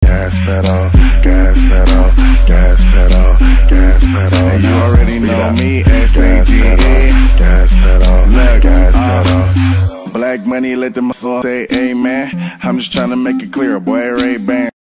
gas pedal, gas pedal, gas pedal, gas pedal. And you already know me, S-A-G-E. Gas pedal, Look, gas pedal. Black money, let the muscle say amen. I'm just trying to make it clear, boy, Ray-Ban.